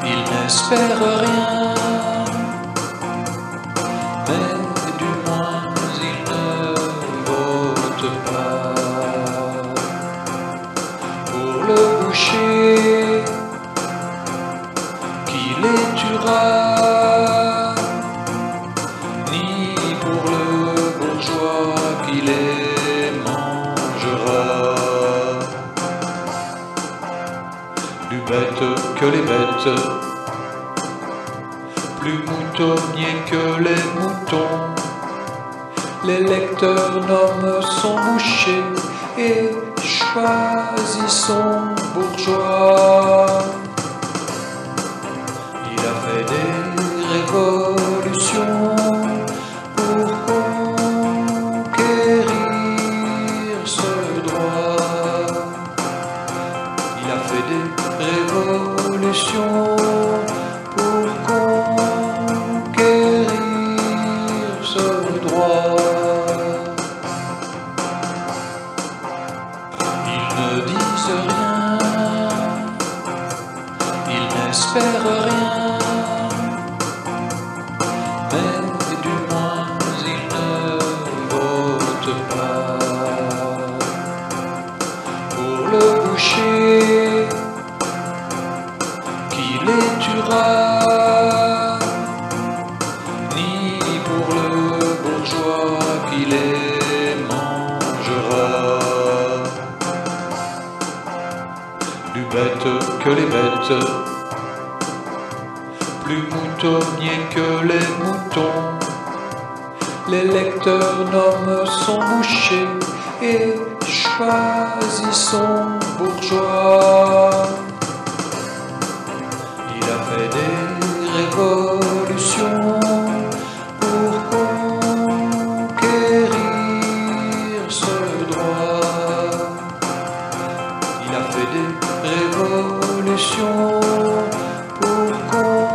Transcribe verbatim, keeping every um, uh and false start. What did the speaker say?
Il n'espère rien, mais du moins il ne vote pas pour le boucher qui les tuera, ni pour le bourgeois qui les mangera. Plus bête que les bêtes, plus moutonnier que les moutons, l'électeur nomme son boucher et choisit son bourgeois. Il a fait des révolutions pour conquérir ce droit. Il a fait des révolutions pour conquérir ce droit. Ils ne disent rien, ils n'espèrent rien, mais du moins ils ne votent pas pour le boucher qui les tuera, ni pour le bourgeois qui les mangera. Plus bête que les bêtes, plus moutonnier que les moutons, l'électeur nomme son boucher et choisit son bourgeois. Il a fait des révolutions pour conquérir ce droit. Il a fait des révolutions pour conquérir